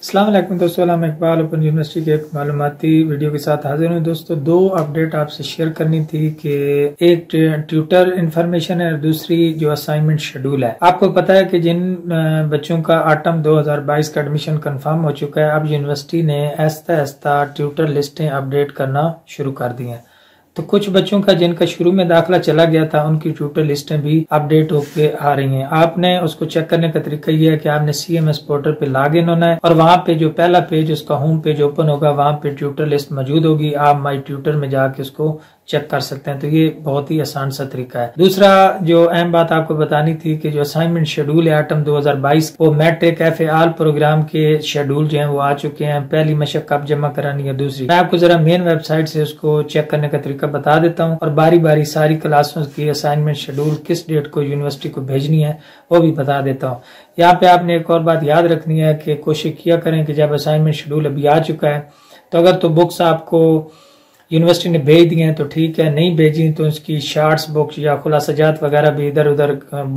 अस्सलाम वालेकुम दोस्तों, मैं इकबाल ओपन यूनिवर्सिटी के एक मालूमाती वीडियो के साथ हाजिर हूँ। दोस्तों, दो अपडेट आपसे शेयर करनी थी कि एक ट्यूटर इन्फॉर्मेशन है और दूसरी जो असाइनमेंट शेड्यूल है। आपको पता है कि जिन बच्चों का ऑटम 2022 का एडमिशन कंफर्म हो चुका है, अब यूनिवर्सिटी ने आहिस्ता आहिस्ता ट्यूटर लिस्टें अपडेट करना शुरू कर दी हैं। तो कुछ बच्चों का जिनका शुरू में दाखिला चला गया था, उनकी ट्यूटर लिस्टें भी अपडेट होके आ रही हैं। आपने उसको चेक करने का तरीका ये है कि आपने CMS पोर्टल पे लॉग इन होना है और वहां पे जो पहला पेज उसका होम पेज ओपन होगा, वहां पे ट्यूटर लिस्ट मौजूद होगी। आप माई ट्यूटर में जाके उसको चेक कर सकते हैं। तो ये बहुत ही आसान सा तरीका है। दूसरा जो अहम बात आपको बतानी थी कि जो असाइनमेंट शेड्यूल है ऑटम 2022, वो मैट्रिक FA ऑल प्रोग्राम के शेड्यूल जो है वो आ चुके हैं। पहली मशक कब जमा करानी है, दूसरी मैं आपको जरा मेन वेबसाइट से उसको चेक करने का तरीका बता देता हूँ और बारी बारी सारी क्लासों की असाइनमेंट शेड्यूल किस डेट को यूनिवर्सिटी को भेजनी है वो भी बता देता हूँ। यहाँ पे आपने एक और बात याद रखनी है कि कोशिश किया करें कि जब असाइनमेंट शेड्यूल अभी आ चुका है तो अगर तो बुक्स आपको यूनिवर्सिटी ने भेज दी हैं तो ठीक है, नहीं भेजी तो उसकी शार्ट्स बुक्स या खुलासाजात वगैरह भी इधर उधर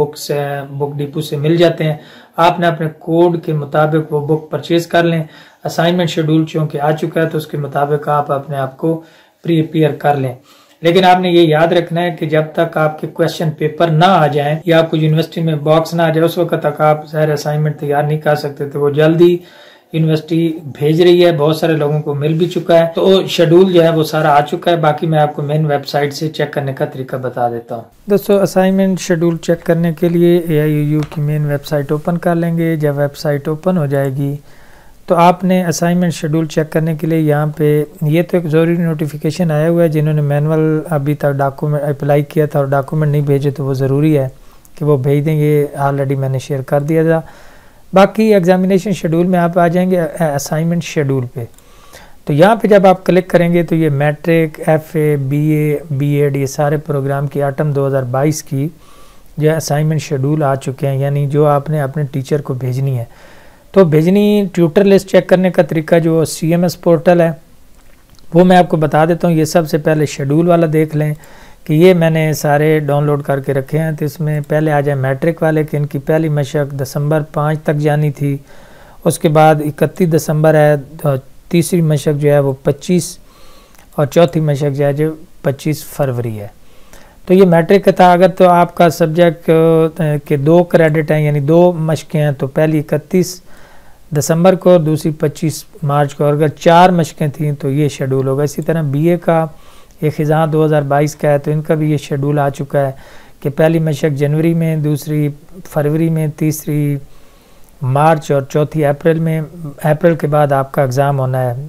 बुक डिपो से मिल जाते हैं। आपने अपने कोड के मुताबिक वो बुक परचेज कर लें। असाइनमेंट शेड्यूल चूंकि आ चुका है तो उसके मुताबिक आप अपने आप को प्रिपेयर कर लें। लेकिन आपने ये याद रखना है कि जब तक आपके क्वेश्चन पेपर ना आ जाए या आपको यूनिवर्सिटी में बॉक्स ना आ जाए, उस वक्त तक आप सारे असाइनमेंट तैयार नहीं कर सकते। तो वो जल्दी यूनिवर्सिटी भेज रही है, बहुत सारे लोगों को मिल भी चुका है। तो शेड्यूल जो है वो सारा आ चुका है। बाकी मैं आपको मेन वेबसाइट से चेक करने का तरीका बता देता हूँ। दोस्तों, असाइनमेंट शेड्यूल चेक करने के लिए AIUU की मेन वेबसाइट ओपन कर लेंगे। जब वेबसाइट ओपन हो जाएगी तो आपने असाइनमेंट शेड्यूल चेक करने के लिए यहाँ पे ये तो एक ज़रूरी नोटिफिकेशन आया हुआ है। जिन्होंने मैनुअल अभी तक डॉक्यूमेंट अप्लाई किया था और डॉक्यूमेंट नहीं भेजे तो वो ज़रूरी है कि वो भेज दें। ये ऑलरेडी मैंने शेयर कर दिया था। बाकी एग्जामिनेशन शेड्यूल में आप आ जाएंगे असाइनमेंट शेड्यूल पे। तो यहाँ पे जब आप क्लिक करेंगे तो ये मैट्रिक FA BA B.Ed ये सारे प्रोग्राम की ऑटम 2022 की जो असाइनमेंट शेड्यूल आ चुके हैं, यानी जो आपने अपने टीचर को भेजनी है। तो भेजनी ट्यूटर लिस्ट चेक करने का तरीका जो CMS पोर्टल है वो मैं आपको बता देता हूँ। ये सबसे पहले शेड्यूल वाला देख लें कि ये मैंने सारे डाउनलोड करके रखे हैं। तो इसमें पहले आ जाए मैट्रिक वाले कि इनकी पहली मशक दिसंबर 5 तक जानी थी। उसके बाद 31 दिसंबर है, तो तीसरी मशक जो है वो 25 और चौथी मशक जो है जो 25 फरवरी है। तो ये मैट्रिक का था। अगर तो आपका सब्जेक्ट के 2 क्रेडिट हैं यानी 2 मशकें हैं तो पहली 31 दिसंबर को, दूसरी 25 मार्च को। और अगर 4 मशकें थी तो ये शेड्यूल होगा। इसी तरह BA का एक ख़िज़ां 2022 का है तो इनका भी ये शेड्यूल आ चुका है कि पहली मशक जनवरी में, दूसरी फरवरी में, तीसरी मार्च और चौथी अप्रैल में। अप्रैल के बाद आपका एग्ज़ाम होना है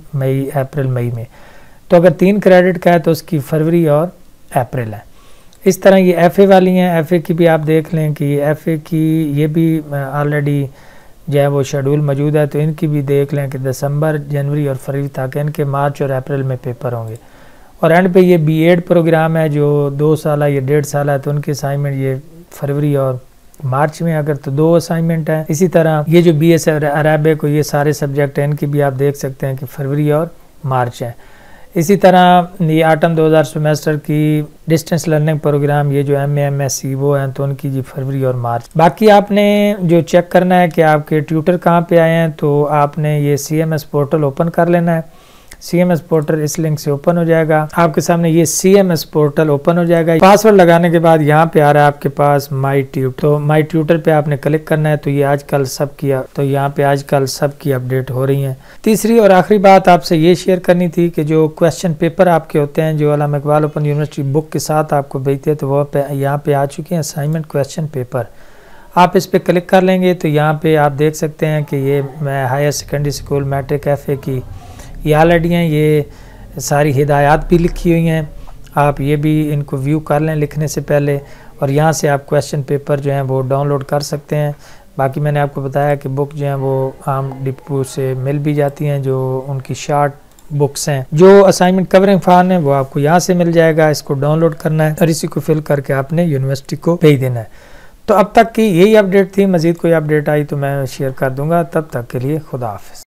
मई में। तो अगर 3 क्रेडिट का है तो उसकी फरवरी और अप्रैल है। इस तरह ये FA वाली हैं। FA की भी आप देख लें कि FA की ये भी ऑलरेडी जो है वो शेड्यूल मौजूद है। तो इनकी भी देख लें कि दिसंबर, जनवरी और फरवरी तक, इनके मार्च और अप्रैल में पेपर होंगे। और एंड पे ये B.Ed प्रोग्राम है जो 2 साल या 1.5 साल है तो उनके असाइनमेंट ये फरवरी और मार्च में, अगर तो 2 असाइनमेंट है। इसी तरह ये जो BS अरबिक को ये सारे सब्जेक्ट हैं, इनकी भी आप देख सकते हैं कि फरवरी और मार्च है। इसी तरह ये ऑटम 2000 सेमेस्टर की डिस्टेंस लर्निंग प्रोग्राम ये जो MA MSc वो हैं तो उनकी जी फरवरी और मार्च। बाकी आपने जो चेक करना है कि आपके ट्यूटर कहाँ पे आए हैं, तो आपने ये CMS पोर्टल ओपन कर लेना है। CMS पोर्टल इस लिंक से ओपन हो जाएगा। आपके सामने ये CMS पोर्टल ओपन हो जाएगा। पासवर्ड लगाने के बाद यहाँ पे आ रहा है आपके पास माई ट्यूटर। तो माई ट्यूटर पे आपने क्लिक करना है। तो ये आजकल सब की, तो यहाँ पे आजकल सब की अपडेट हो रही है। तीसरी और आखिरी बात आपसे ये शेयर करनी थी कि जो क्वेश्चन पेपर आपके होते हैं जो Allama Iqbal open university book के साथ आपको भेजते हैं, तो वो यहाँ पे आ चुके हैं असाइनमेंट क्वेश्चन पेपर। आप इस पर क्लिक कर लेंगे तो यहाँ पे आप देख सकते हैं कि ये higher secondary school matric FA की ये ऑलरेडी हैं। ये सारी हिदायत भी लिखी हुई हैं। आप ये भी इनको व्यू कर लें लिखने से पहले, और यहाँ से आप क्वेश्चन पेपर जो हैं वो डाउनलोड कर सकते हैं। बाकी मैंने आपको बताया कि बुक जो हैं वो आम डिपो से मिल भी जाती हैं, जो उनकी शार्ट बुक्स हैं। जो असाइनमेंट कवरिंग फॉर्म है वो आपको यहाँ से मिल जाएगा। इसको डाउनलोड करना है और इसी को फिल करके आपने यूनिवर्सिटी को भेज देना है। तो अब तक की यही अपडेट थी। मज़ीद कोई अपडेट आई तो मैं शेयर कर दूँगा। तब तक के लिए खुदा हाफ़िज़।